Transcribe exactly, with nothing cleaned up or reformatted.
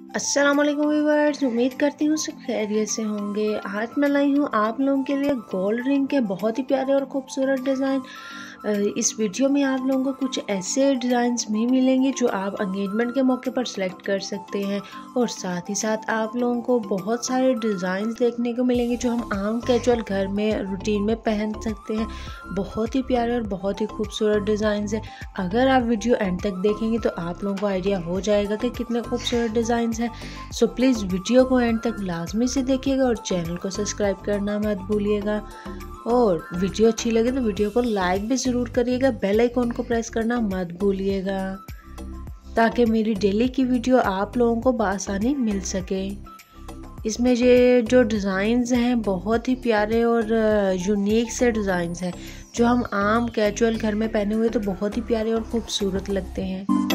अस्सलाम वालेकुम व्यूअर्स, उम्मीद करती हूँ सब खैरियत से होंगे। आज मैं लाई हूँ आप लोगों के लिए गोल्ड रिंग के बहुत ही प्यारे और खूबसूरत डिज़ाइन। इस वीडियो में आप लोगों को कुछ ऐसे डिज़ाइंस भी मिलेंगे जो आप एंगेजमेंट के मौके पर सिलेक्ट कर सकते हैं, और साथ ही साथ आप लोगों को बहुत सारे डिज़ाइंस देखने को मिलेंगे जो हम आम कैजुअल घर में रूटीन में पहन सकते हैं। बहुत ही प्यारे और बहुत ही खूबसूरत डिज़ाइंस है। अगर आप वीडियो एंड तक देखेंगे तो आप लोगों को आइडिया हो जाएगा कि कितने खूबसूरत डिज़ाइंस हैं। सो प्लीज़ वीडियो को एंड तक लाजमी से देखिएगा और चैनल को सब्सक्राइब करना मत भूलिएगा। और वीडियो अच्छी लगे तो वीडियो को लाइक भी ज़रूर करिएगा, बेल आइकॉन को प्रेस करना मत भूलिएगा ताकि मेरी डेली की वीडियो आप लोगों को बआसानी मिल सके। इसमें ये जो डिज़ाइंस हैं बहुत ही प्यारे और यूनिक से डिज़ाइंस हैं जो हम आम कैजुअल घर में पहने हुए तो बहुत ही प्यारे और खूबसूरत लगते हैं।